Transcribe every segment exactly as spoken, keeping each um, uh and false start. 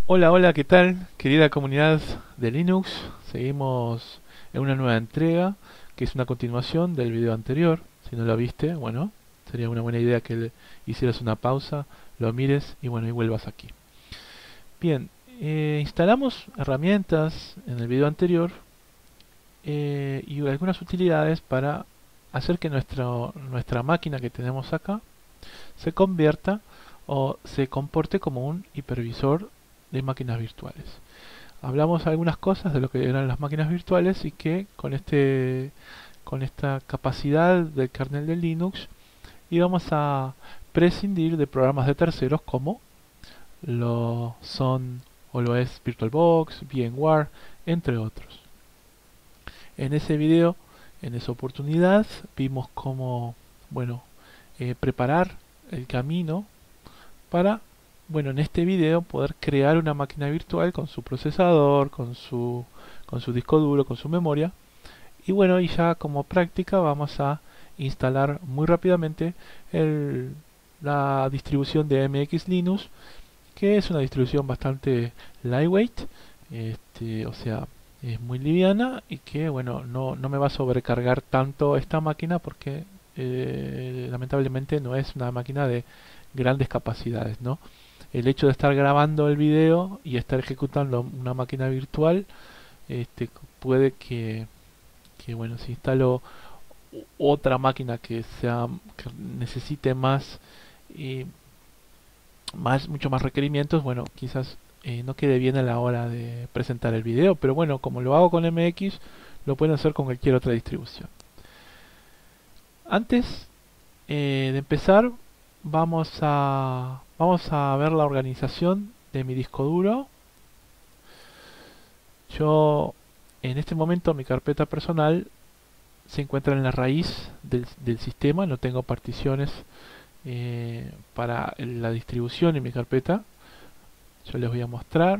Hola, hola, ¿qué tal? Querida comunidad de Linux, seguimos en una nueva entrega que es una continuación del video anterior. Si no lo viste, bueno, sería una buena idea que le hicieras una pausa, lo mires y bueno, y vuelvas aquí. Bien, eh, instalamos herramientas en el video anterior eh, y algunas utilidades para hacer que nuestro, nuestra máquina que tenemos acá se convierta o se comporte como un hipervisor de máquinas virtuales. Hablamos algunas cosas de lo que eran las máquinas virtuales y que con este con esta capacidad del kernel de Linux íbamos a prescindir de programas de terceros como lo son o lo es VirtualBox, VMware, entre otros. En ese video, en esa oportunidad, vimos cómo, bueno, eh, preparar el camino para, bueno, en este video poder crear una máquina virtual con su procesador, con su, con su disco duro, con su memoria. Y bueno, y ya como práctica vamos a instalar muy rápidamente el, la distribución de M X Linux, que es una distribución bastante lightweight, este, o sea, es muy liviana y que bueno, no, no me va a sobrecargar tanto esta máquina porque eh, lamentablemente no es una máquina de grandes capacidades, ¿no? El hecho de estar grabando el video y estar ejecutando una máquina virtual, este, puede que, que bueno, si instalo otra máquina que sea que necesite más y más mucho más requerimientos, bueno, quizás eh, no quede bien a la hora de presentar el video, pero bueno, como lo hago con M X, lo pueden hacer con cualquier otra distribución. Antes eh, de empezar, vamos a vamos a ver la organización de mi disco duro. Yo en este momento mi carpeta personal se encuentra en la raíz del, del sistema, no tengo particiones eh, para la distribución en mi carpeta. Yo les voy a mostrar.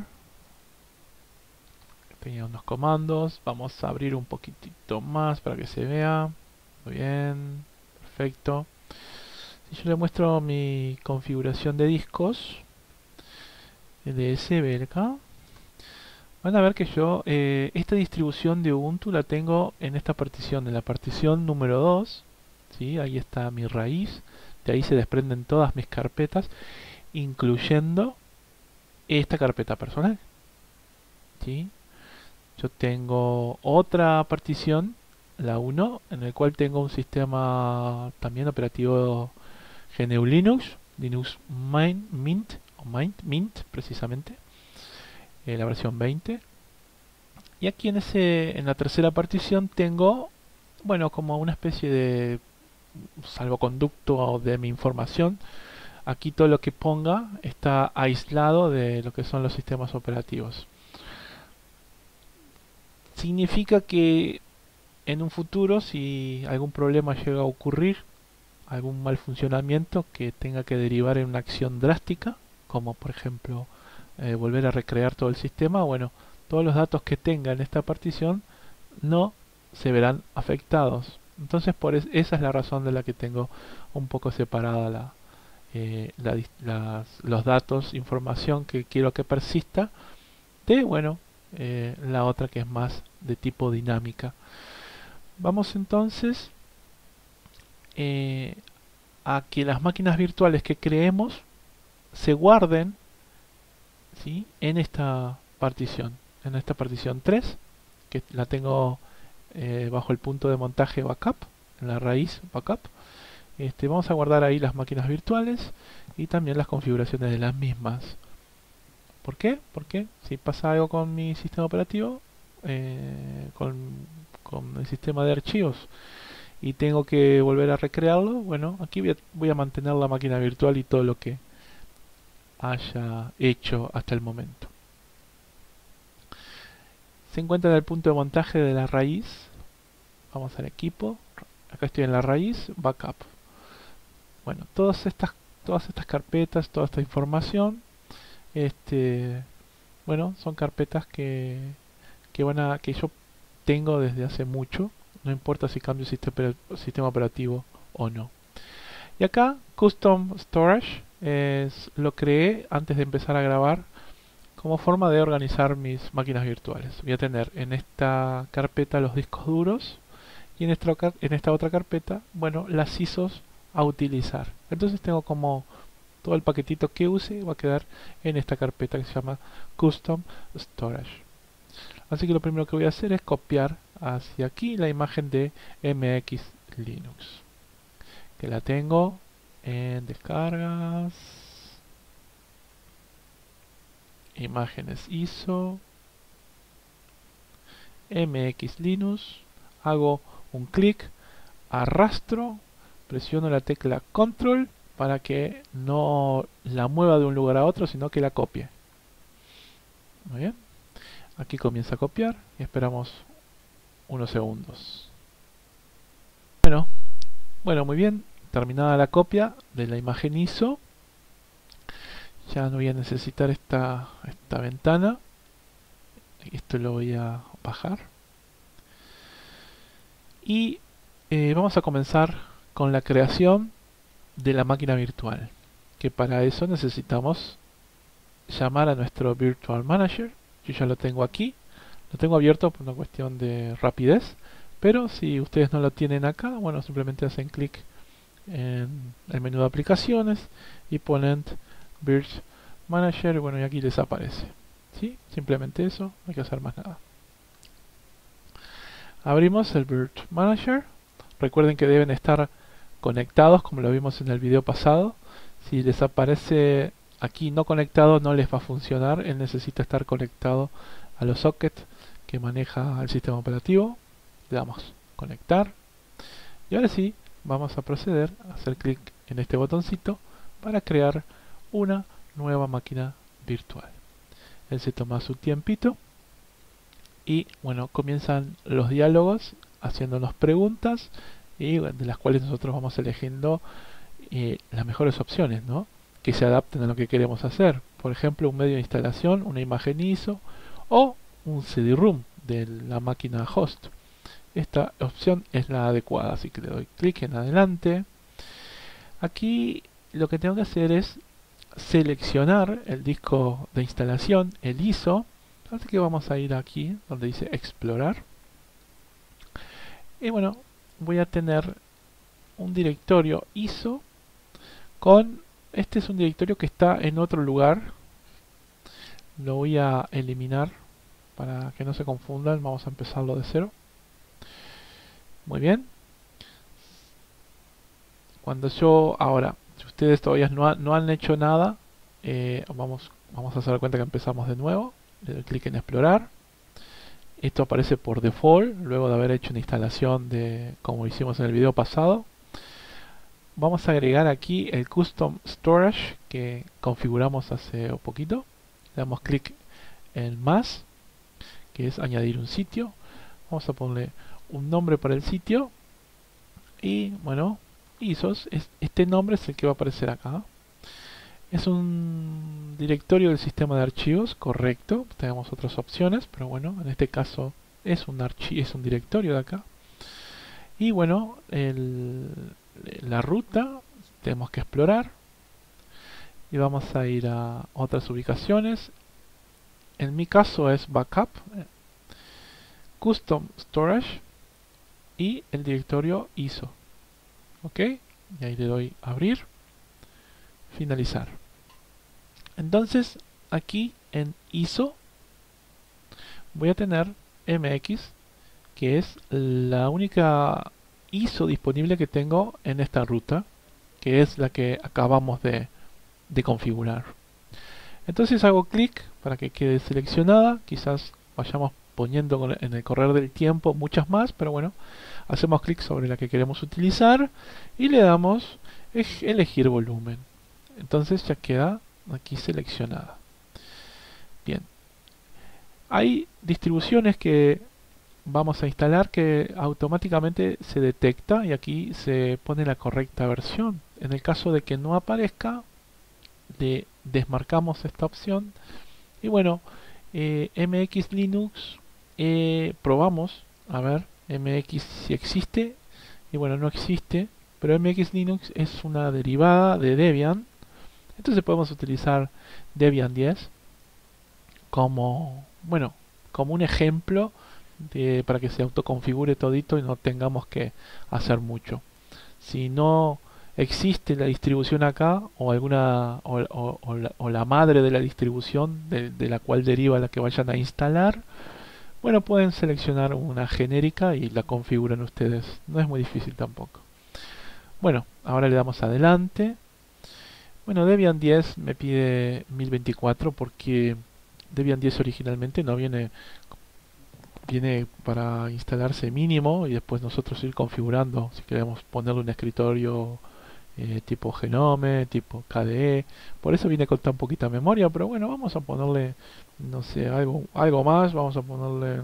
Tenía unos comandos. Vamos a abrir un poquitito más para que se vea. Muy bien. Perfecto. Si yo le muestro mi configuración de discos D S B acá, van a ver que yo eh, esta distribución de Ubuntu la tengo en esta partición, en la partición número dos. ¿Sí? Ahí está mi raíz. De ahí se desprenden todas mis carpetas, incluyendo esta carpeta personal. ¿Sí? Yo tengo otra partición, la uno, en el cual tengo un sistema también operativo G N U Linux, Linux Mint, Mint o Mint, Mint precisamente, eh, la versión veinte. Y aquí en ese, en la tercera partición tengo, bueno, como una especie de salvoconducto de mi información. Aquí todo lo que ponga está aislado de lo que son los sistemas operativos. Significa que en un futuro, si algún problema llega a ocurrir, algún mal funcionamiento que tenga que derivar en una acción drástica, como por ejemplo eh, volver a recrear todo el sistema, bueno, todos los datos que tenga en esta partición no se verán afectados. Entonces, por es, esa es la razón de la que tengo un poco separada la, eh, la, las, los datos, información que quiero que persista, de, bueno, eh, la otra que es más de tipo dinámica. Vamos entonces eh, a que las máquinas virtuales que creemos se guarden, ¿sí?, en esta partición, en esta partición tres, que la tengo eh, bajo el punto de montaje backup, en la raíz backup. Este, vamos a guardar ahí las máquinas virtuales y también las configuraciones de las mismas. ¿Por qué? Porque si pasa algo con mi sistema operativo, eh, con, con el sistema de archivos, y tengo que volver a recrearlo, bueno, aquí voy a, voy a mantener la máquina virtual y todo lo que haya hecho hasta el momento. Se encuentra en el punto de montaje de la raíz. Vamos al equipo. Acá estoy en la raíz, backup. Bueno, todas estas, todas estas carpetas, toda esta información, este, bueno, son carpetas que, que van a, que yo tengo desde hace mucho. No importa si cambio sistema, sistema operativo o no. Y acá, Custom Storage, es, lo creé antes de empezar a grabar como forma de organizar mis máquinas virtuales. Voy a tener en esta carpeta los discos duros y en esta, en esta otra carpeta, bueno, las I S Os a utilizar. Entonces tengo como todo el paquetito que use va a quedar en esta carpeta que se llama Custom Storage. Así que lo primero que voy a hacer es copiar hacia aquí la imagen de M X Linux, que la tengo en descargas, imágenes I S O, M X Linux, hago un clic, arrastro, presiono la tecla control para que no la mueva de un lugar a otro, sino que la copie. Muy bien. Aquí comienza a copiar y esperamos unos segundos. Bueno, bueno, muy bien. Terminada la copia de la imagen I S O. Ya no voy a necesitar esta, esta ventana. Esto lo voy a bajar. Y eh, vamos a comenzar con la creación de la máquina virtual. Que para eso necesitamos llamar a nuestro Virtual Manager. Yo ya lo tengo aquí. Lo tengo abierto por una cuestión de rapidez. Pero si ustedes no lo tienen acá, bueno, simplemente hacen clic en el menú de aplicaciones y ponen Virt Manager y bueno, y aquí les aparece. ¿Sí? Simplemente eso, no hay que hacer más nada. Abrimos el Virt Manager. Recuerden que deben estar conectados como lo vimos en el video pasado. Si les aparece aquí no conectado, no les va a funcionar. Él necesita estar conectado a los sockets que maneja el sistema operativo. Le damos conectar y ahora sí vamos a proceder a hacer clic en este botoncito para crear una nueva máquina virtual. Él se toma su tiempito y bueno, comienzan los diálogos haciéndonos preguntas y de las cuales nosotros vamos eligiendo eh, las mejores opciones, ¿no?, que se adapten a lo que queremos hacer. Por ejemplo, un medio de instalación, una imagen I S O o un C D ROM de la máquina host. Esta opción es la adecuada, así que le doy clic en adelante. Aquí lo que tengo que hacer es seleccionar el disco de instalación, el I S O. Así que vamos a ir aquí donde dice explorar. Y bueno, voy a tener un directorio I S O con... Este es un directorio que está en otro lugar. Lo voy a eliminar para que no se confundan. Vamos a empezarlo de cero. Muy bien. Cuando yo, ahora, si ustedes todavía no, ha, no han hecho nada, eh, vamos, vamos a hacer cuenta que empezamos de nuevo. Le doy clic en explorar. Esto aparece por default, luego de haber hecho una instalación de, como hicimos en el video pasado. Vamos a agregar aquí el Custom Storage que configuramos hace un poquito. Le damos clic en más, que es añadir un sitio. Vamos a ponerle un nombre para el sitio y bueno, I S Os, es, este nombre es el que va a aparecer acá. Es un directorio del sistema de archivos, correcto. Tenemos otras opciones, pero bueno, en este caso es un archivo, es un directorio de acá. Y bueno, el, la ruta tenemos que explorar y vamos a ir a otras ubicaciones. En mi caso es backup, custom storage y el directorio I S O. Ok, y ahí le doy abrir, finalizar. Entonces aquí en I S O voy a tener M X, que es la única I S O disponible que tengo en esta ruta, que es la que acabamos de, de configurar. Entonces hago clic para que quede seleccionada. Quizás vayamos poniendo en el correr del tiempo muchas más, pero bueno, hacemos clic sobre la que queremos utilizar y le damos elegir volumen. Entonces ya queda aquí seleccionada. Bien, hay distribuciones que vamos a instalar que automáticamente se detecta y aquí se pone la correcta versión. En el caso de que no aparezca, le desmarcamos esta opción y bueno, eh, M X Linux eh, probamos a ver M X si existe y bueno, no existe, pero M X Linux es una derivada de Debian. Entonces podemos utilizar Debian diez como, bueno, como un ejemplo de, para que se autoconfigure todito y no tengamos que hacer mucho. Si no existe la distribución acá o alguna o, o- o la, o la madre de la distribución de, de la cual deriva la que vayan a instalar, bueno, pueden seleccionar una genérica y la configuran ustedes. No es muy difícil tampoco. Bueno, ahora le damos adelante. Bueno, Debian diez me pide mil veinticuatro porque Debian diez originalmente no viene viene para instalarse mínimo y después nosotros ir configurando si queremos ponerle un escritorio eh, tipo Genome, tipo K D E. Por eso viene con tan poquita memoria, pero bueno, vamos a ponerle, no sé, algo, algo más. Vamos a ponerle,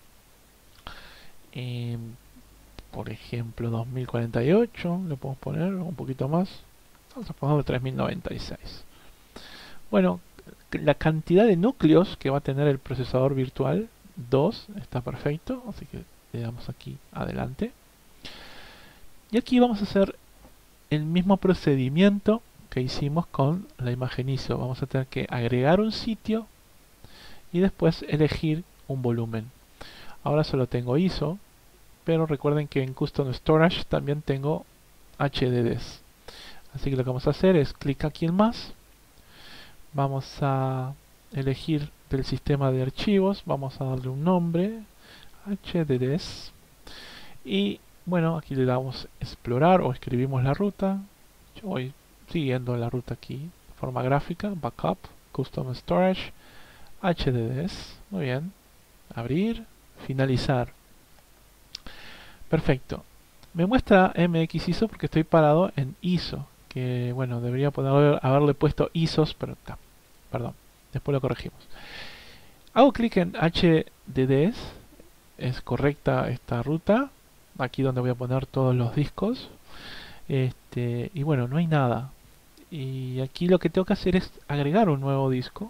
eh, por ejemplo, dos mil cuarenta y ocho. Le podemos poner un poquito más. Vamos a ponerle tres mil noventa y seis. Bueno, la cantidad de núcleos que va a tener el procesador virtual, dos, está perfecto. Así que le damos aquí adelante. Y aquí vamos a hacer el mismo procedimiento que hicimos con la imagen I S O. Vamos a tener que agregar un sitio y después elegir un volumen. Ahora solo tengo I S O, pero recuerden que en Custom Storage también tengo H D Ds. Así que lo que vamos a hacer es clic aquí en más. Vamos a elegir del sistema de archivos. Vamos a darle un nombre, H D Ds. Y bueno, aquí le damos explorar o escribimos la ruta. Yo voy siguiendo la ruta aquí de forma gráfica. Backup, Custom Storage, H D Ds. Muy bien. Abrir, finalizar. Perfecto. Me muestra M X I S O porque estoy parado en I S O. Que bueno, debería poder haberle puesto I S Os, pero está. Perdón. Después lo corregimos. Hago clic en H D Ds. Es correcta esta ruta. Aquí donde voy a poner todos los discos. Este, y bueno, no hay nada. Y aquí lo que tengo que hacer es agregar un nuevo disco.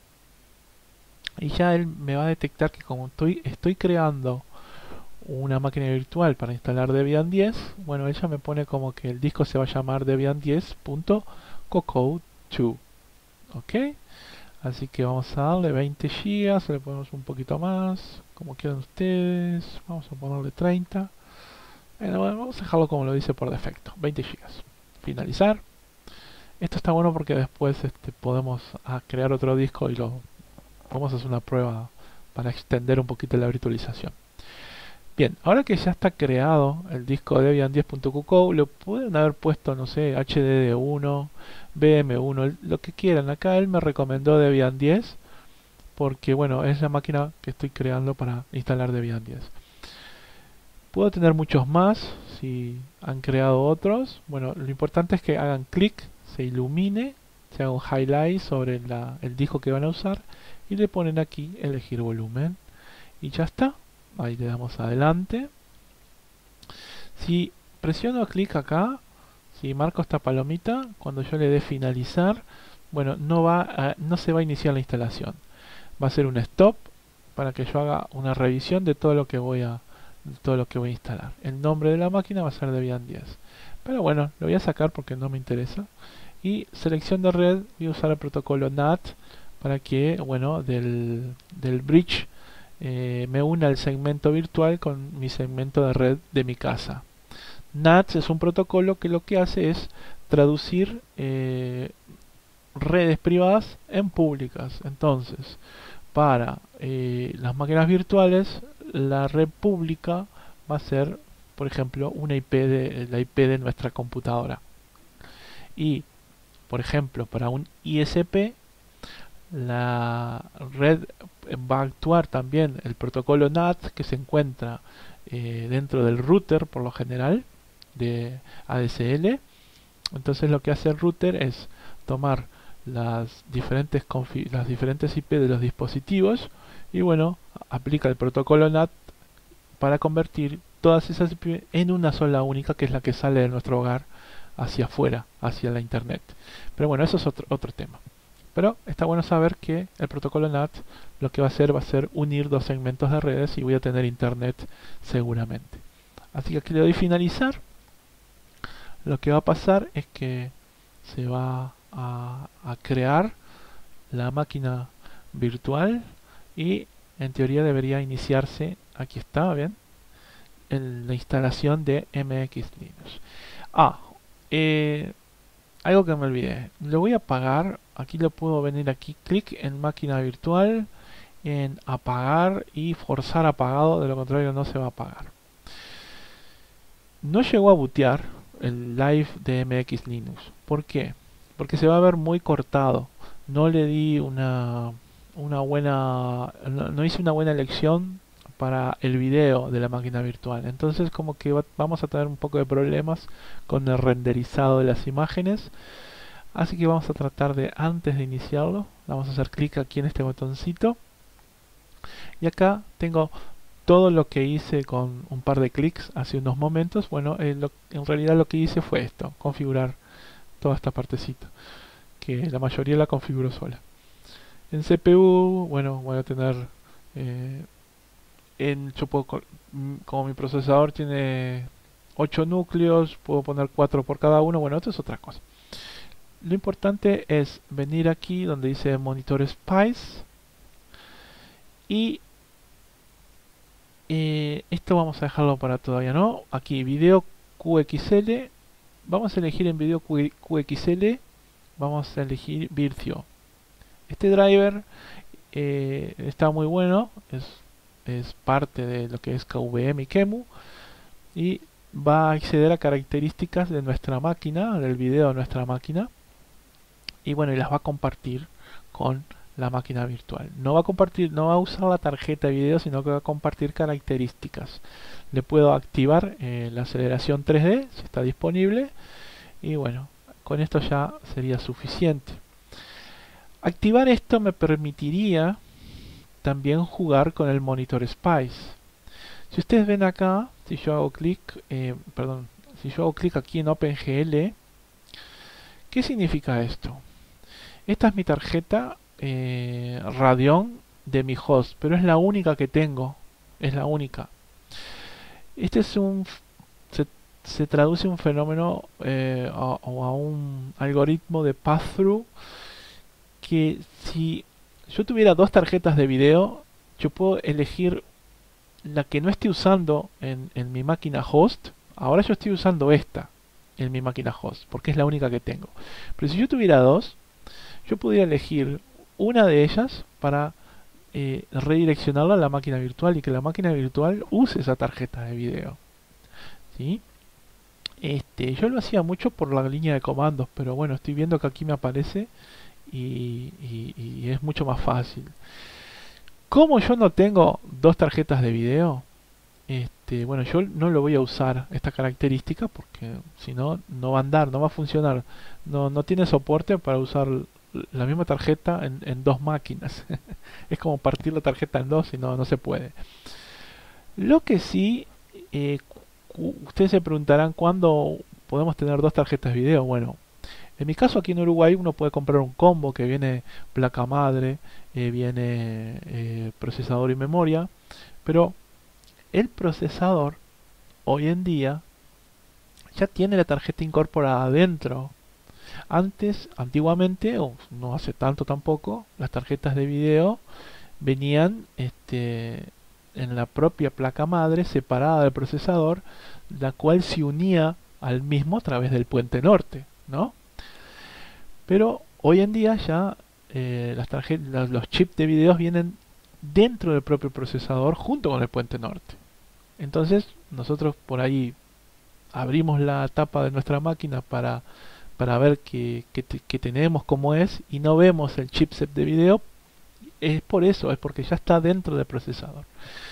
Y ya él me va a detectar que como estoy, estoy creando una máquina virtual para instalar Debian diez, bueno, ella me pone como que el disco se va a llamar debian diez punto cocode dos. Ok, así que vamos a darle veinte gigas, le ponemos un poquito más, como quieran ustedes, vamos a ponerle treinta. Bueno, bueno, vamos a dejarlo como lo dice por defecto, veinte gigas. Finalizar. Esto está bueno porque después este, podemos ah, crear otro disco y lo vamos a hacer una prueba para extender un poquito la virtualización. Bien, ahora que ya está creado el disco debian diez punto cocode, lo pueden haber puesto, no sé, H D D uno, V M uno, lo que quieran. Acá él me recomendó Debian diez porque, bueno, es la máquina que estoy creando para instalar Debian diez. Puedo tener muchos más si han creado otros. Bueno, lo importante es que hagan clic, se ilumine, se haga un highlight sobre la, el disco que van a usar y le ponen aquí elegir volumen y ya está. Ahí le damos adelante. Si presiono clic acá, si marco esta palomita, cuando yo le dé finalizar, bueno, no va a, no se va a iniciar la instalación. Va a ser un stop para que yo haga una revisión de todo lo que voy a todo lo que voy a instalar. El nombre de la máquina va a ser Debian diez. Pero bueno, lo voy a sacar porque no me interesa. Y selección de red, voy a usar el protocolo N A T para que, bueno, del, del bridge eh, me una el segmento virtual con mi segmento de red de mi casa. N A T es un protocolo que lo que hace es traducir eh, redes privadas en públicas. Entonces, para eh, las máquinas virtuales, la red pública va a ser, por ejemplo, una I P de la I P de nuestra computadora. Y, por ejemplo, para un I S P, la red va a actuar también el protocolo N A T que se encuentra eh, dentro del router, por lo general, de A D S L. Entonces lo que hace el router es tomar las diferentes las diferentes I P de los dispositivos y bueno, aplica el protocolo N A T para convertir todas esas I P en una sola única, que es la que sale de nuestro hogar hacia afuera, hacia la internet. Pero bueno, eso es otro, otro tema. Pero está bueno saber que el protocolo N A T lo que va a hacer va a ser unir dos segmentos de redes y voy a tener internet seguramente. Así que aquí le doy finalizar. Lo que va a pasar es que se va a, a crear la máquina virtual y en teoría debería iniciarse, aquí está, ¿bien? En la instalación de M X Linux. Ah, eh, algo que me olvidé. Lo voy a apagar. Aquí lo puedo venir aquí, clic en máquina virtual, en apagar y forzar apagado, de lo contrario no se va a apagar. No llegó a bootear el live de M X Linux. ¿Por qué? Porque se va a ver muy cortado. No le di una, una buena, no, no hice una buena elección para el video de la máquina virtual. Entonces como que va, vamos a tener un poco de problemas con el renderizado de las imágenes. Así que vamos a tratar de, antes de iniciarlo, vamos a hacer clic aquí en este botoncito. Y acá tengo todo lo que hice con un par de clics hace unos momentos. Bueno, eh, lo, en realidad lo que hice fue esto, configurar toda esta partecita, que la mayoría la configuro sola. En C P U, bueno, voy a tener eh, en, yo puedo, como mi procesador tiene ocho núcleos, puedo poner cuatro por cada uno. Bueno, esto es otra cosa. Lo importante es venir aquí donde dice Monitor Spice y eh, esto vamos a dejarlo para todavía no. Aquí video Q X L, vamos a elegir en video Q X L, vamos a elegir Virtio. Este driver eh, está muy bueno, es, es parte de lo que es K V M y QEMU y va a acceder a características de nuestra máquina, del video de nuestra máquina, y bueno, y las va a compartir con la máquina virtual. No va a compartir, no va a usar la tarjeta de video, sino que va a compartir características. Le puedo activar eh, la aceleración tres D si está disponible, y bueno, con esto ya sería suficiente. Activar esto me permitiría también jugar con el Monitor Spice. Si ustedes ven acá, si yo hago clic, eh, perdón, si yo hago clic aquí en OpenGL, ¿qué significa esto? Esta es mi tarjeta eh, Radeon de mi host, pero es la única que tengo, es la única. Este es un, se, se traduce un fenómeno eh, a, o a un algoritmo de pass-through, que si yo tuviera dos tarjetas de video, yo puedo elegir la que no esté usando en, en mi máquina host. Ahora yo estoy usando esta en mi máquina host, porque es la única que tengo. Pero si yo tuviera dos, yo podría elegir una de ellas para eh, redireccionarla a la máquina virtual y que la máquina virtual use esa tarjeta de video. ¿Sí? Este, yo lo hacía mucho por la línea de comandos, pero bueno, estoy viendo que aquí me aparece y, y, y es mucho más fácil. Como yo no tengo dos tarjetas de video, este, bueno, yo no lo voy a usar esta característica porque si no, no va a andar, no va a funcionar. No, no tiene soporte para usar la misma tarjeta en, en dos máquinas. Es como partir la tarjeta en dos y no, no se puede. Lo que sí, eh, ustedes se preguntarán cuándo podemos tener dos tarjetas de video. Bueno, en mi caso aquí en Uruguay uno puede comprar un combo que viene placa madre, eh, viene eh, procesador y memoria, pero el procesador hoy en día ya tiene la tarjeta incorporada adentro. Antes, antiguamente, o no hace tanto tampoco, las tarjetas de video venían este, en la propia placa madre separada del procesador, la cual se unía al mismo a través del puente norte, ¿no? Pero hoy en día ya eh, las tarjetas, los chips de videos vienen dentro del propio procesador junto con el puente norte. Entonces nosotros por ahí abrimos la tapa de nuestra máquina para, para ver qué, qué, qué tenemos, cómo es, y no vemos el chipset de video. Es por eso, es porque ya está dentro del procesador.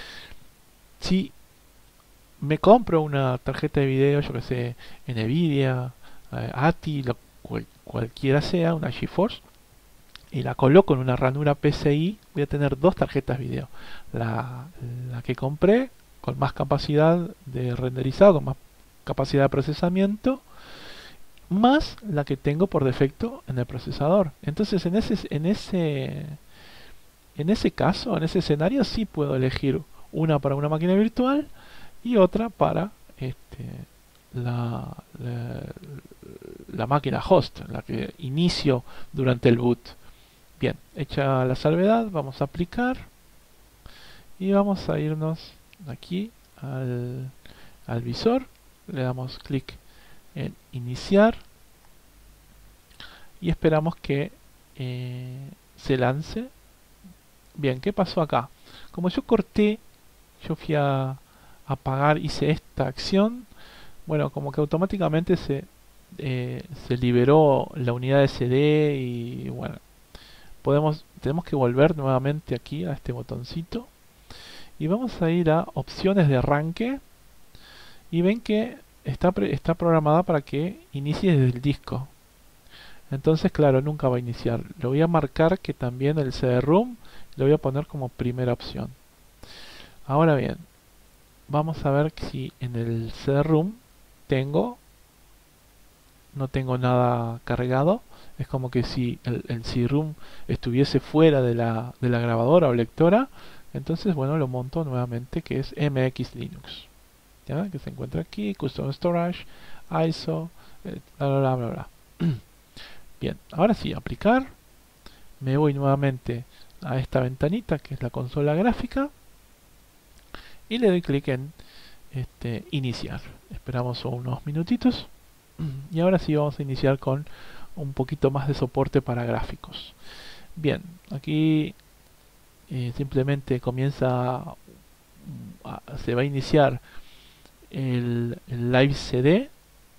Si me compro una tarjeta de video, yo que sé, Nvidia, eh, A T I, lo, cual, cualquiera sea, una GeForce, y la coloco en una ranura P C I, voy a tener dos tarjetas video. La, la que compré con más capacidad de renderizado, con más capacidad de procesamiento, más la que tengo por defecto en el procesador. Entonces en ese en ese en ese caso, en ese escenario, sí puedo elegir una para una máquina virtual y otra para este, la, la, la máquina host, la que inicio durante el boot. Bien, hecha la salvedad, vamos a aplicar y vamos a irnos aquí al, al visor, le damos clic en iniciar y esperamos que eh, se lance. Bien, ¿qué pasó acá? Como yo corté, yo fui a apagar, hice esta acción, bueno, como que automáticamente se, eh, se liberó la unidad de C D y bueno, podemos, tenemos que volver nuevamente aquí a este botoncito y vamos a ir a opciones de arranque y ven que está, pre- está programada para que inicie desde el disco. Entonces, claro, nunca va a iniciar. Lo voy a marcar que también el C D-ROM lo voy a poner como primera opción. Ahora bien, vamos a ver si en el C D-ROM tengo, no tengo nada cargado. Es como que si el, el C D-ROM estuviese fuera de la, de la grabadora o lectora, entonces, bueno, lo monto nuevamente, que es M X Linux. ¿Ya? Que se encuentra aquí, Custom Storage, I S O, eh, bla, bla, bla, bla, bla. Bien, ahora sí, aplicar. Me voy nuevamente a esta ventanita que es la consola gráfica y le doy clic en este, iniciar. Esperamos unos minutitos y ahora sí vamos a iniciar con un poquito más de soporte para gráficos. Bien, aquí eh, simplemente comienza a, a, se va a iniciar el, el Live C D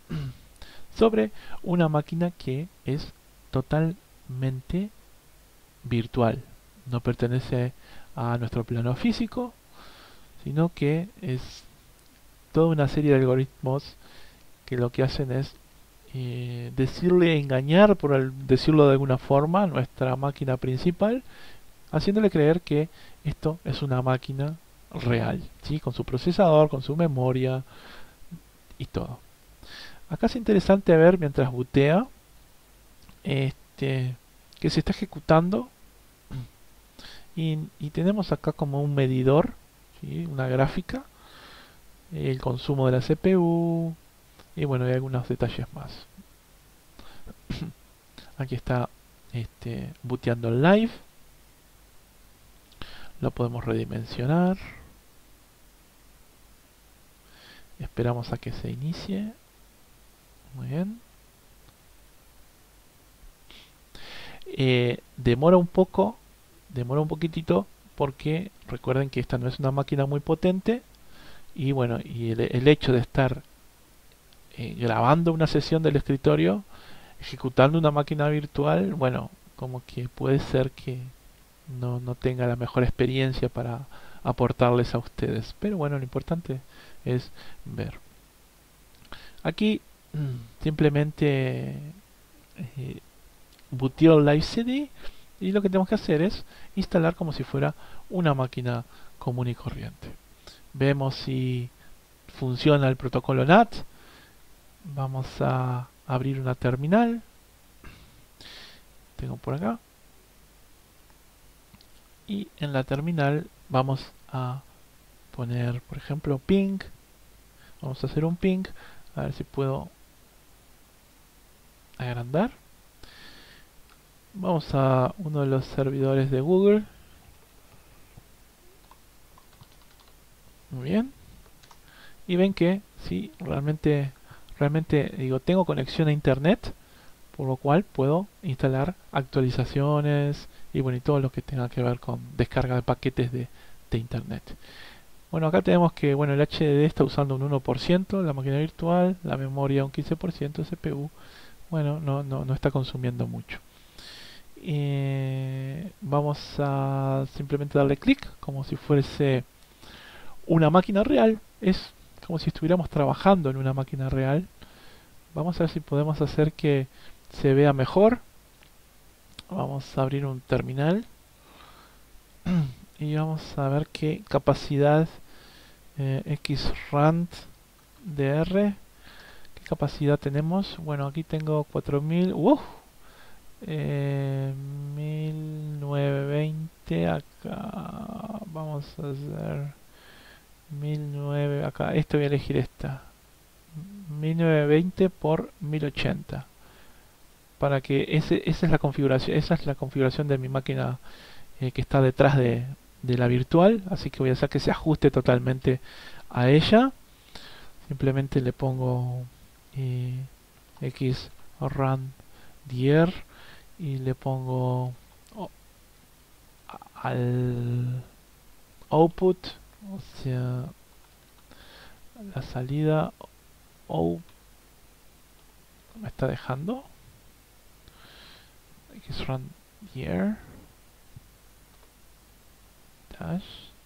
sobre una máquina que es totalmente virtual, no pertenece a nuestro plano físico, sino que es toda una serie de algoritmos que lo que hacen es eh, decirle, engañar, por el, decirlo de alguna forma, a nuestra máquina principal, haciéndole creer que esto es una máquina real, ¿sí? Con su procesador, con su memoria y todo. Acá es interesante ver mientras bootea este, que se está ejecutando y, y tenemos acá como un medidor, ¿sí? Una gráfica, el consumo de la C P U y bueno, hay algunos detalles más. Aquí está este, booteando el live, lo podemos redimensionar, esperamos a que se inicie. Muy bien. Eh, demora un poco, demora un poquitito porque recuerden que esta no es una máquina muy potente y bueno, y el, el hecho de estar eh, grabando una sesión del escritorio, ejecutando una máquina virtual, bueno, como que puede ser que no, no tenga la mejor experiencia para aportarles a ustedes. Pero bueno, lo importante es ver. Aquí simplemente eh, booteo el Live C D y lo que tenemos que hacer es instalar como si fuera una máquina común y corriente. Vemos si funciona el protocolo N A T. Vamos a abrir una terminal. Tengo por acá. Y en la terminal vamos a poner, por ejemplo, ping. Vamos a hacer un ping. A ver si puedo agrandar. Vamos a uno de los servidores de Google. Muy bien. Y ven que sí, realmente, realmente digo, tengo conexión a internet, por lo cual puedo instalar actualizaciones y bueno, y todo lo que tenga que ver con descarga de paquetes de, de internet. Bueno, acá tenemos que bueno, el H D D está usando un uno por ciento, la máquina virtual, la memoria un quince por ciento, C P U, bueno, no, no, no está consumiendo mucho. Eh, vamos a simplemente darle clic como si fuese una máquina real. Es como si estuviéramos trabajando en una máquina real. Vamos a ver si podemos hacer que se vea mejor. Vamos a abrir un terminal y vamos a ver qué capacidad eh, Xrand D R, qué capacidad tenemos. Bueno, aquí tengo cuatro mil, uh, eh, mil novecientos veinte. Acá vamos a hacer mil novecientos, acá, esto voy a elegir esta, mil novecientos veinte por mil ochenta. para que ese, esa es la configuración, esa es la configuración de mi máquina eh, que está detrás de, de la virtual, así que voy a hacer que se ajuste totalmente a ella. Simplemente le pongo eh, X run dir y le pongo oh, al output, o sea, la salida. Oh, me está dejando X run dir dash,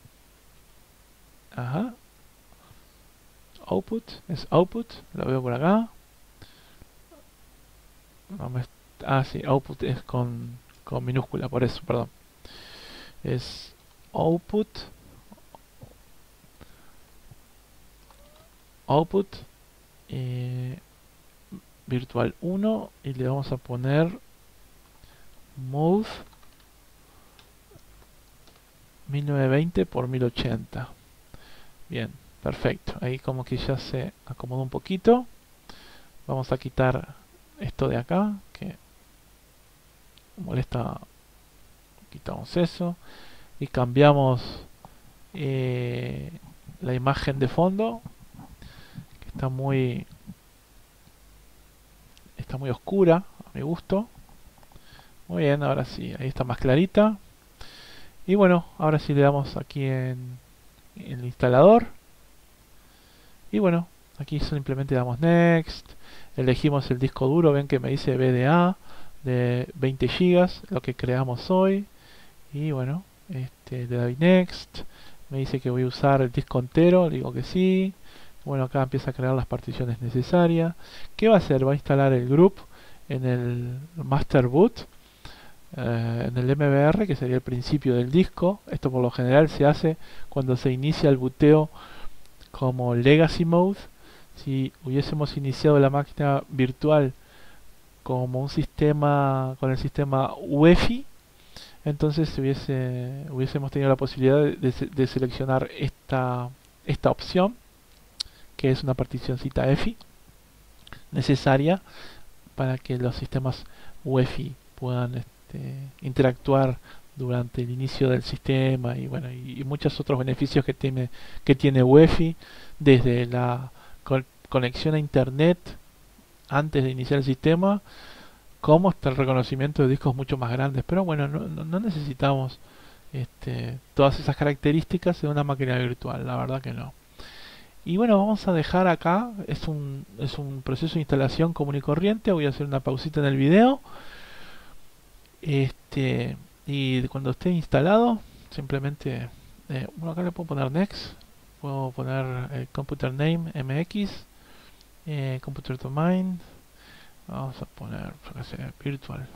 ajá, output es output, lo veo por acá. No me ah, sí, output es con, con minúscula, por eso, perdón. Es output, output, eh, virtual uno, y le vamos a poner move mil novecientos veinte por mil ochenta. Bien, perfecto. Ahí como que ya se acomodó un poquito. Vamos a quitar esto de acá, que molesta. Quitamos eso y cambiamos eh, la imagen de fondo, que está muy está muy oscura a mi gusto. Muy bien, ahora sí, ahí está más clarita. Y bueno, ahora sí le damos aquí en, en el instalador. Y bueno, aquí simplemente damos next. Elegimos el disco duro, ven que me dice V D A de veinte gigas, lo que creamos hoy. Y bueno, este, le doy next. Me dice que voy a usar el disco entero, le digo que sí. Bueno, acá empieza a crear las particiones necesarias. ¿Qué va a hacer? Va a instalar el group en el master boot, eh, en el M B R, que sería el principio del disco. Esto por lo general se hace cuando se inicia el booteo como legacy mode. Si hubiésemos iniciado la máquina virtual como un sistema con el sistema U E F I, entonces hubiese, hubiésemos tenido la posibilidad de, de, de seleccionar esta, esta opción, que es una particioncita E F I necesaria para que los sistemas U E F I puedan este, interactuar durante el inicio del sistema, y bueno, y, y muchos otros beneficios que tiene que tiene U E F I, desde la con, conexión a internet antes de iniciar el sistema, como hasta el reconocimiento de discos mucho más grandes. Pero bueno, no, no, no necesitamos este, todas esas características de una máquina virtual, la verdad que no. Y bueno, vamos a dejar acá, es un, es un proceso de instalación común y corriente. Voy a hacer una pausita en el video. Este, y cuando esté instalado, simplemente, eh, bueno, acá le puedo poner next, puedo poner el computer name M X, eh, computer domain, vamos a poner, yo qué sé, virtual,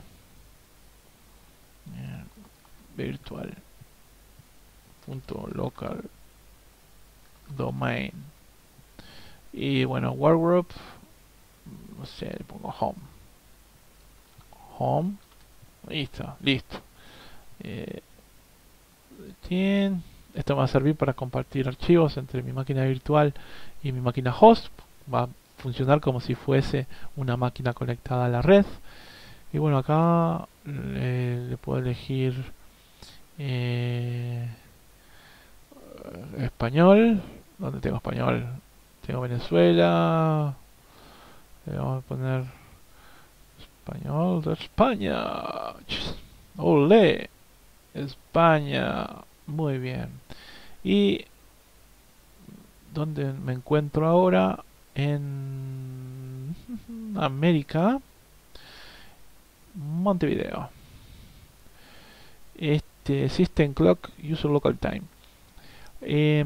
eh, virtual punto local domain, y bueno, workgroup, no sé, le pongo home, home, listo, listo. Eh, bien. Esto me va a servir para compartir archivos entre mi máquina virtual y mi máquina host. Va a funcionar como si fuese una máquina conectada a la red. Y bueno, acá le, le puedo elegir eh, español. ¿Dónde tengo español? Tengo Venezuela. Le vamos a poner español de España. ¡Olé! España. Muy bien. Y donde me encuentro ahora, en América, Montevideo. Este System Clock User Local Time. Eh,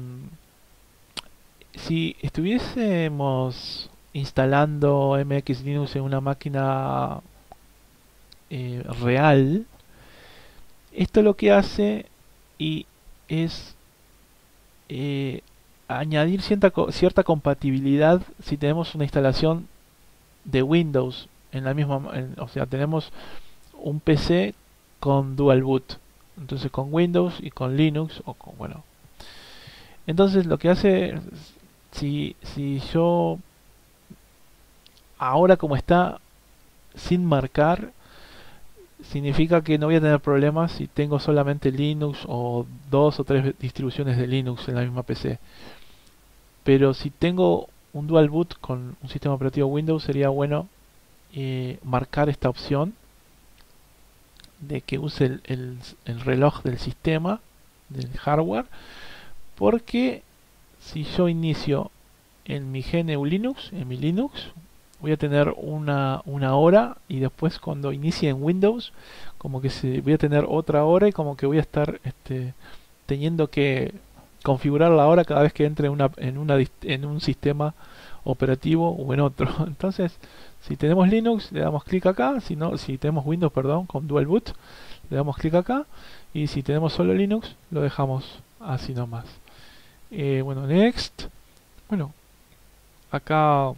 si estuviésemos instalando M X Linux en una máquina eh, real, esto lo que hace y es eh, añadir cierta, cierta compatibilidad si tenemos una instalación de Windows en la misma, en, o sea, tenemos un P C con dual boot, entonces con Windows y con Linux, o con, bueno, entonces lo que hace, si, si yo ahora como está sin marcar, significa que no voy a tener problemas si tengo solamente Linux o dos o tres distribuciones de Linux en la misma P C. Pero si tengo un dual boot con un sistema operativo Windows, sería bueno eh, marcar esta opción de que use el, el, el reloj del sistema, del hardware, porque si yo inicio en mi G N U Linux, en mi Linux, voy a tener una, una hora, y después cuando inicie en Windows, como que se, voy a tener otra hora, y como que voy a estar este, teniendo que configurar la hora cada vez que entre una, en, una, en un sistema operativo o en otro. Entonces, si tenemos Linux, le damos clic acá. Si no, si tenemos Windows, perdón, con Dual Boot, le damos clic acá. Y si tenemos solo Linux, lo dejamos así nomás. Eh, bueno, next. Bueno, acá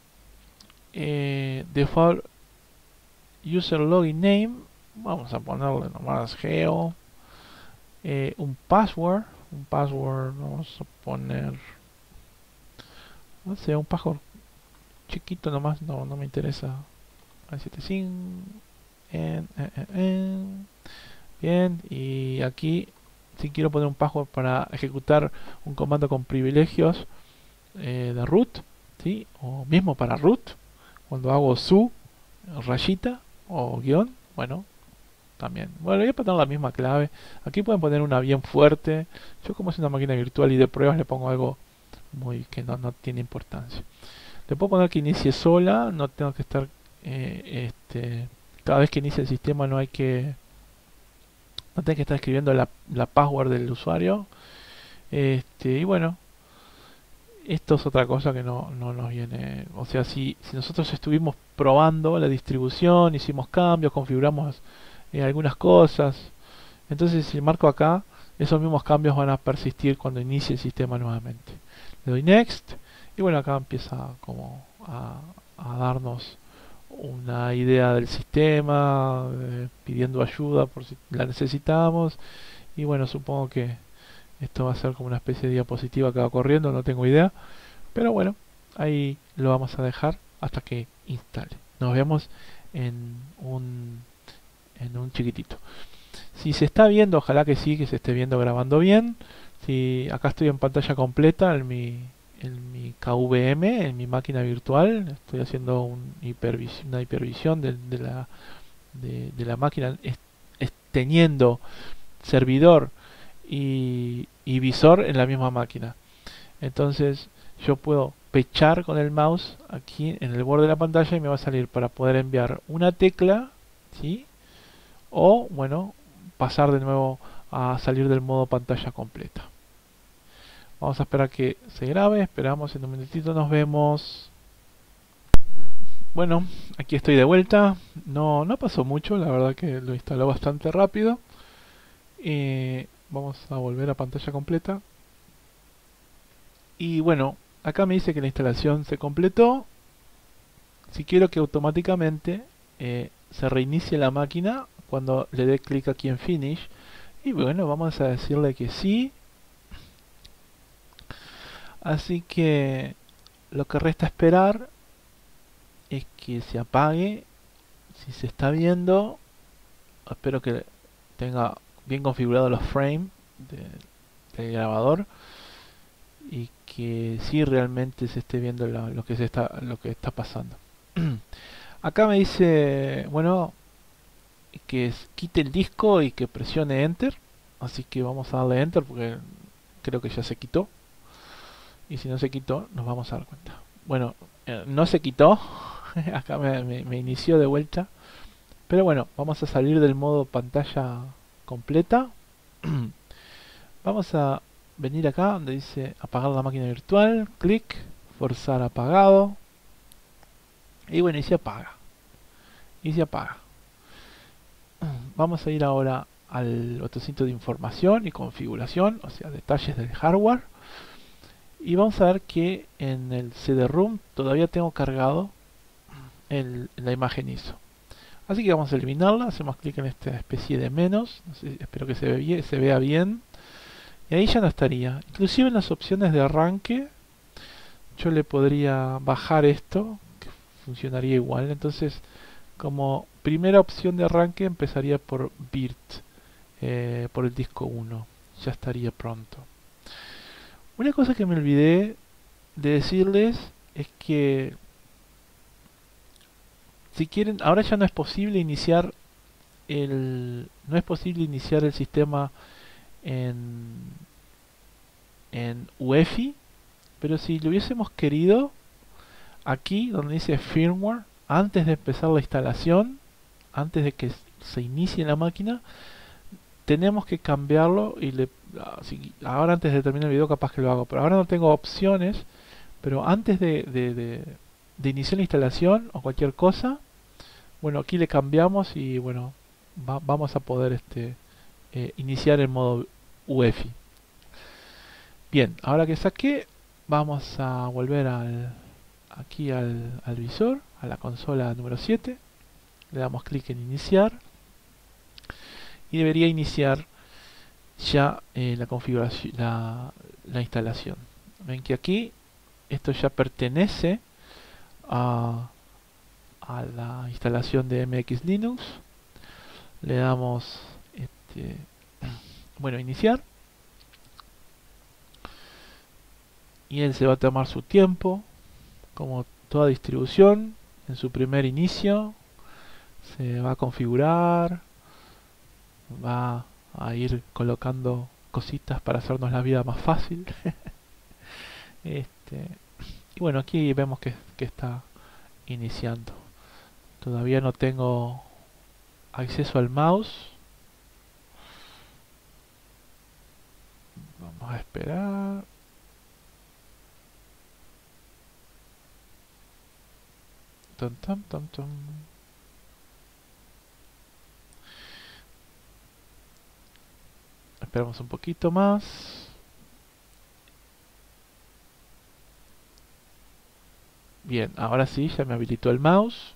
eh, default user login name. Vamos a ponerle nomás geo. Eh, un password. Un password, vamos a poner, no sé, un password chiquito nomás, no, no me interesa. setenta y cinco. En, en, en, en. Bien, y aquí si quiero poner un password para ejecutar un comando con privilegios eh, de root, ¿sí? O mismo para root, cuando hago su rayita o guión, bueno, también. Bueno, voy a poner la misma clave. Aquí pueden poner una bien fuerte. Yo, como es una máquina virtual y de pruebas, le pongo algo muy que no, no tiene importancia. Le puedo poner que inicie sola. No tengo que estar eh, este, cada vez que inicie el sistema no hay que no tengo que estar escribiendo la, la password del usuario. Este, y bueno, esto es otra cosa que no, no nos viene. O sea, si, si nosotros estuvimos probando la distribución, hicimos cambios, configuramos eh, algunas cosas, entonces si marco acá, esos mismos cambios van a persistir cuando inicie el sistema nuevamente. Le doy next, y bueno, acá empieza como a, a darnos una idea del sistema, eh, pidiendo ayuda por si la necesitamos. Y bueno, supongo que esto va a ser como una especie de diapositiva que va corriendo, no tengo idea. Pero bueno, ahí lo vamos a dejar hasta que instale. Nos vemos en un, en un chiquitito. Si se está viendo, ojalá que sí, que se esté viendo grabando bien. Si acá estoy en pantalla completa en mi, en mi K V M, en mi máquina virtual, estoy haciendo un hipervis una hipervisión de, de, la, de, de la máquina, es, es teniendo servidor y, y visor en la misma máquina. Entonces yo puedo pechar con el mouse aquí en el borde de la pantalla y me va a salir para poder enviar una tecla, ¿sí? O bueno, pasar de nuevo a salir del modo pantalla completa. Vamos a esperar que se grabe, esperamos en un minutito, nos vemos. Bueno, aquí estoy de vuelta. No, no pasó mucho, la verdad que lo instaló bastante rápido. Eh, vamos a volver a pantalla completa. Y bueno, acá me dice que la instalación se completó. Si quiero que automáticamente eh, se reinicie la máquina cuando le dé clic aquí en Finish. Y bueno, vamos a decirle que sí. Así que lo que resta esperar es que se apague. Si se está viendo, espero que tenga bien configurados los frames de, del grabador y que sí realmente se esté viendo la, lo que se está lo que está pasando. Acá me dice, bueno, que quite el disco y que presione Enter. Así que vamos a darle Enter porque creo que ya se quitó. Y si no se quitó, nos vamos a dar cuenta. Bueno, eh, no se quitó. Acá me, me, me inició de vuelta. Pero bueno, vamos a salir del modo pantalla completa. Vamos a venir acá donde dice apagar la máquina virtual. Clic, forzar apagado. Y bueno, y se apaga. Y se apaga. Vamos a ir ahora al botoncito de información y configuración, o sea, detalles del hardware. Y vamos a ver que en el C D-ROM todavía tengo cargado el, la imagen I S O. Así que vamos a eliminarla, hacemos clic en esta especie de menos, no sé, espero que se, ve bien, se vea bien. Y ahí ya no estaría. Inclusive en las opciones de arranque, yo le podría bajar esto, que funcionaría igual. Entonces, como primera opción de arranque empezaría por Virt, eh, por el disco uno. Ya estaría pronto. Una cosa que me olvidé de decirles es que si quieren, ahora ya no es posible iniciar el no es posible iniciar el sistema en en U E F I, pero si lo hubiésemos querido, aquí donde dice firmware, antes de empezar la instalación, antes de que se inicie la máquina, tenemos que cambiarlo y le, si, ahora antes de terminar el video capaz que lo hago, pero ahora no tengo opciones, pero antes de, de, de, de iniciar la instalación o cualquier cosa, bueno, aquí le cambiamos y bueno, va, vamos a poder este eh, iniciar el modo U E F I. Bien, ahora que saqué, vamos a volver al, aquí al, al visor, a la consola número siete. Le damos clic en iniciar y debería iniciar ya eh, la configuración, la, la instalación. Ven que aquí esto ya pertenece a, a la instalación de M X Linux. Le damos este, bueno, iniciar. Y él se va a tomar su tiempo, como toda distribución. En su primer inicio se va a configurar, va a ir colocando cositas para hacernos la vida más fácil. este, y bueno, aquí vemos que, que está iniciando. Todavía no tengo acceso al mouse. Vamos a esperar. Tum, tum, tum, tum. Esperamos un poquito más. Bien, ahora sí, ya me habilitó el mouse.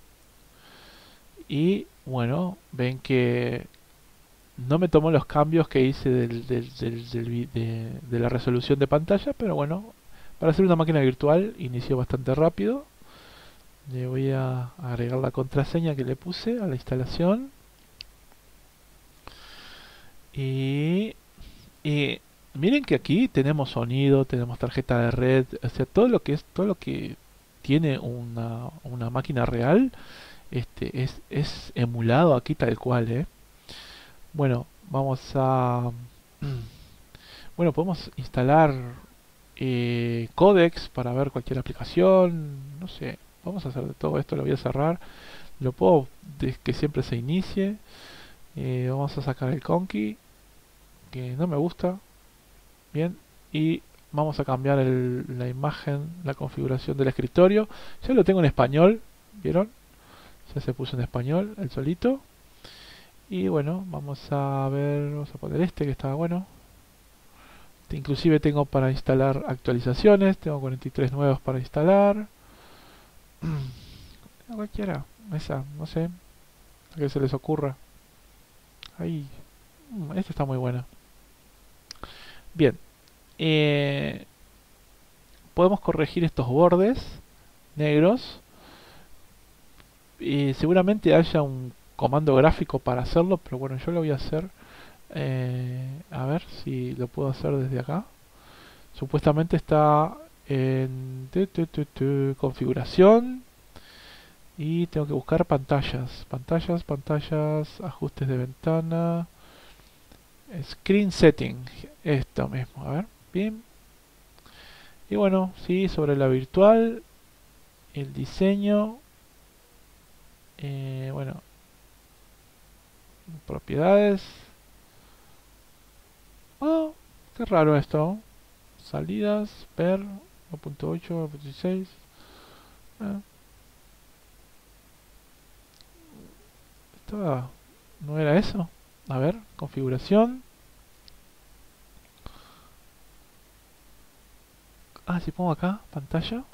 Y bueno, ven que no me tomó los cambios que hice del, del, del, del, de, de la resolución de pantalla, pero bueno, para hacer una máquina virtual inició bastante rápido. Le voy a agregar la contraseña que le puse a la instalación. Y, y miren que aquí tenemos sonido, tenemos tarjeta de red, o sea, todo lo que es, todo lo que tiene una, una máquina real, este es, es emulado aquí tal cual, ¿eh? Bueno, vamos a... Bueno, podemos instalar eh, códecs para ver cualquier aplicación, no sé, vamos a hacer de todo esto, lo voy a cerrar, lo puedo de que siempre se inicie, eh, vamos a sacar el conky, que no me gusta, bien, y vamos a cambiar el, la imagen, la configuración del escritorio, ya lo tengo en español, ¿vieron? Ya se puso en español, el solito. Y bueno, vamos a ver, vamos a poner este que está bueno. Inclusive tengo para instalar actualizaciones, tengo cuarenta y tres nuevos para instalar. Cualquiera, esa, no sé, a que se les ocurra. Ahí, esta está muy buena. Bien, eh, podemos corregir estos bordes negros. Y seguramente haya un comando gráfico para hacerlo, pero bueno, yo lo voy a hacer. Eh, a ver si lo puedo hacer desde acá. Supuestamente está en tu, tu, tu, tu, configuración y tengo que buscar pantallas, pantallas, pantallas, ajustes de ventana, screen setting, esto mismo, a ver, bien. Y bueno, sí, sobre la virtual, el diseño, eh, bueno, propiedades. Oh, qué raro esto. Salidas, ver, uno punto ocho, uno punto dieciséis. Ah. Esto no era eso. A ver, configuración. Ah, si pongo acá, pantalla.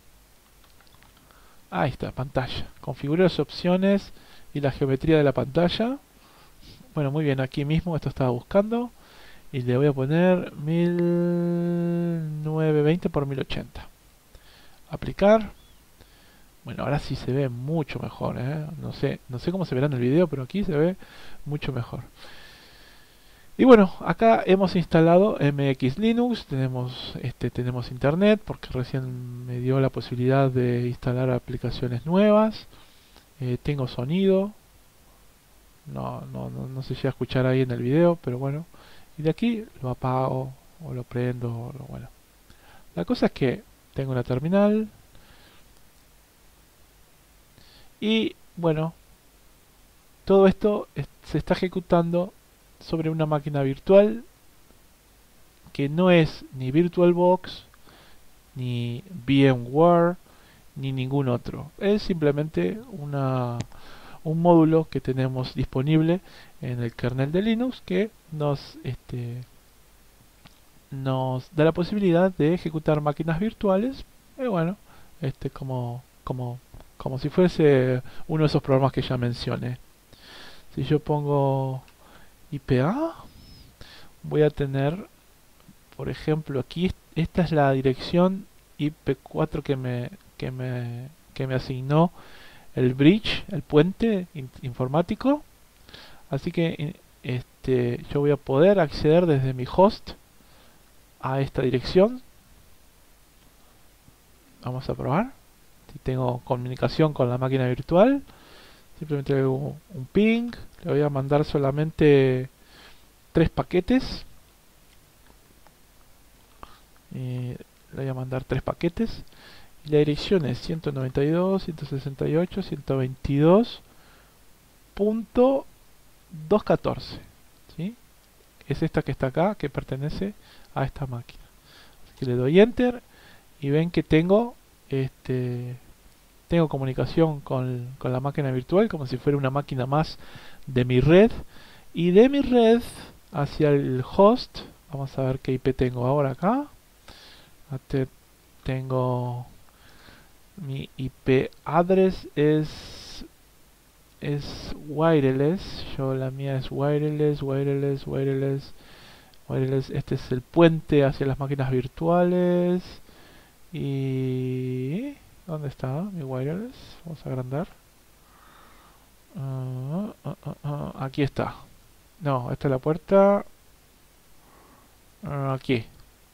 Ahí está, pantalla. Configura las opciones y la geometría de la pantalla. Bueno, muy bien, aquí mismo esto estaba buscando. Y le voy a poner mil novecientos veinte por mil ochenta. Aplicar. Bueno, ahora sí se ve mucho mejor, ¿eh? No sé, no sé cómo se verá en el video, pero aquí se ve mucho mejor. Y bueno, acá hemos instalado M X Linux, tenemos, este, tenemos internet, porque recién me dio la posibilidad de instalar aplicaciones nuevas. Eh, tengo sonido, no, no, no, no se llega a escuchar ahí en el video, pero bueno. Y de aquí lo apago, o lo prendo, o lo, bueno. La cosa es que tengo una terminal, y bueno, todo esto es- se está ejecutando sobre una máquina virtual que no es ni VirtualBox, ni VMware, ni ningún otro. Es simplemente una, un módulo que tenemos disponible en el kernel de Linux que nos, este, nos da la posibilidad de ejecutar máquinas virtuales, y bueno, este, como, como, como si fuese uno de esos programas que ya mencioné. Si yo pongo I P A, voy a tener, por ejemplo, aquí esta es la dirección I P cuatro que me, que me, que me asignó el bridge, el puente in- informático. Así que eh, este, yo voy a poder acceder desde mi host a esta dirección. Vamos a probar. Si tengo comunicación con la máquina virtual, simplemente le hago un ping. Le voy a mandar solamente tres paquetes. Eh, le voy a mandar tres paquetes. Y la dirección es ciento noventa y dos, ciento sesenta y ocho, ciento veintidós punto doscientos catorce. ¿Sí? Es esta que está acá, que pertenece a esta máquina. Así que le doy enter y ven que tengo este tengo comunicación con, con la máquina virtual como si fuera una máquina más de mi red, y de mi red hacia el host. Vamos a ver qué I P tengo ahora acá. Este, tengo mi I P address es es wireless. Yo la mía es wireless, wireless, wireless, wireless. Este es el puente hacia las máquinas virtuales. Y ¿dónde está mi wireless? Vamos a agrandar. Uh, uh, uh, uh, aquí está. No, esta es la puerta. Uh, aquí.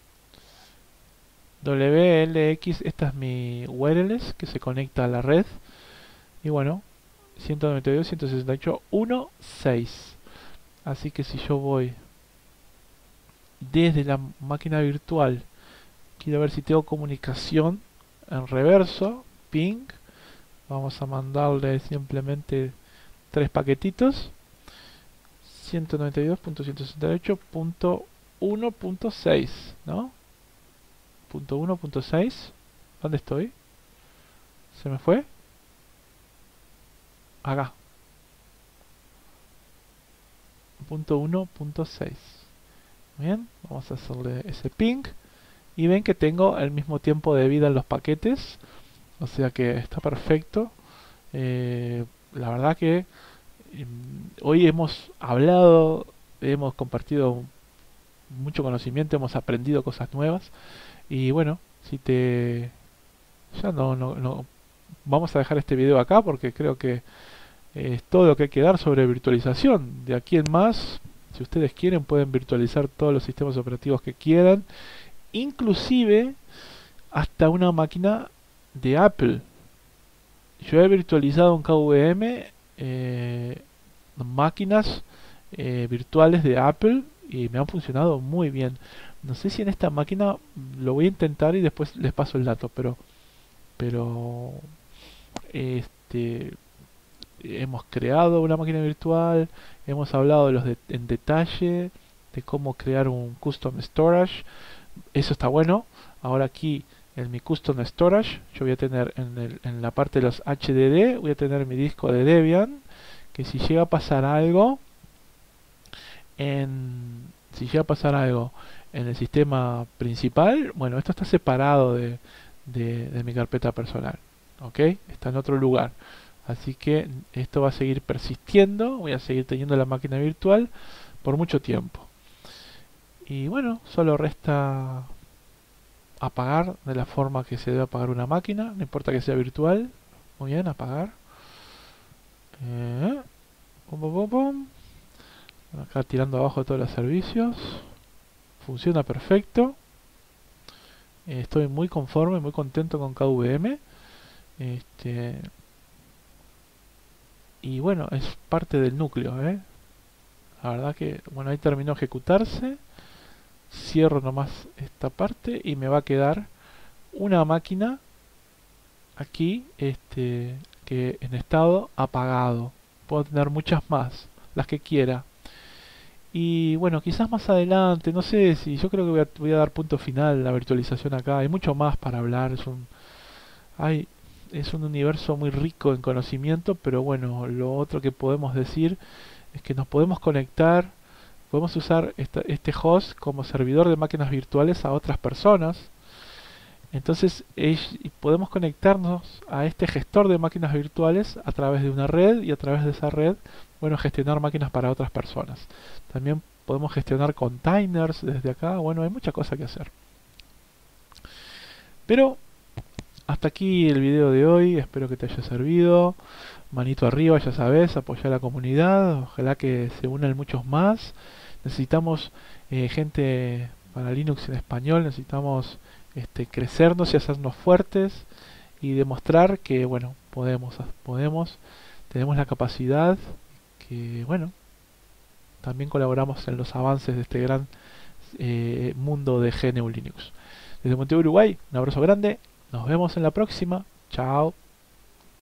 W L X, esta es mi wireless que se conecta a la red. Y bueno, ciento noventa y dos, ciento sesenta y ocho, punto seis. Así que si yo voy desde la máquina virtual, quiero ver si tengo comunicación en reverso, ping. Vamos a mandarle simplemente tres paquetitos. ciento noventa y dos punto ciento sesenta y ocho punto uno punto seis, ¿no? Punto uno punto seis. ¿Dónde estoy? ¿Se me fue? Acá. Punto uno punto seis. Bien, vamos a hacerle ese ping. Y ven que tengo el mismo tiempo de vida en los paquetes. O sea que está perfecto. Eh, la verdad que eh, hoy hemos hablado, hemos compartido mucho conocimiento, hemos aprendido cosas nuevas. Y bueno, si te... Ya no, no, no... Vamos a dejar este video acá porque creo que es todo lo que hay que dar sobre virtualización. De aquí en más, si ustedes quieren, pueden virtualizar todos los sistemas operativos que quieran, inclusive hasta una máquina de Apple. Yo he virtualizado en K V M eh, máquinas eh, virtuales de Apple y me han funcionado muy bien. No sé si en esta máquina lo voy a intentar y después les paso el dato, pero pero este hemos creado una máquina virtual, hemos hablado de los de, en detalle de cómo crear un custom storage. Eso está bueno. Ahora aquí en mi custom storage yo voy a tener en, el, en la parte de los H D D, voy a tener mi disco de Debian, que si llega a pasar algo en si llega a pasar algo en el sistema principal, bueno, esto está separado de, de, de mi carpeta personal, ok, está en otro lugar. Así que esto va a seguir persistiendo, voy a seguir teniendo la máquina virtual por mucho tiempo. Y bueno, solo resta apagar de la forma que se debe apagar una máquina, no importa que sea virtual. Muy bien, apagar. Eh, pum, pum, pum, pum. Acá tirando abajo todos los servicios. Funciona perfecto. Eh, estoy muy conforme, muy contento con K V M. Este, y bueno, es parte del núcleo, ¿eh? La verdad que, bueno, ahí terminó de ejecutarse. Cierro nomás esta parte y me va a quedar una máquina aquí, este, que en estado apagado. Puedo tener muchas más, las que quiera. Y bueno, quizás más adelante, no sé si yo creo que voy a, voy a dar punto final a la virtualización acá. Hay mucho más para hablar, es un, hay, es un universo muy rico en conocimiento, pero bueno, lo otro que podemos decir es que nos podemos conectar, podemos usar esta, este host como servidor de máquinas virtuales a otras personas. Entonces es, y podemos conectarnos a este gestor de máquinas virtuales a través de una red y a través de esa red, bueno, gestionar máquinas para otras personas. También podemos gestionar containers desde acá. Bueno, hay mucha cosa que hacer. Pero hasta aquí el video de hoy. Espero que te haya servido. Manito arriba, ya sabes, apoyar a la comunidad. Ojalá que se unan muchos más. Necesitamos eh, gente para Linux en español. Necesitamos este, crecernos y hacernos fuertes y demostrar que, bueno, podemos, podemos, tenemos la capacidad, que, bueno, también colaboramos en los avances de este gran eh, mundo de G N U Linux. Desde Montevideo, Uruguay, un abrazo grande. Nos vemos en la próxima. Chao.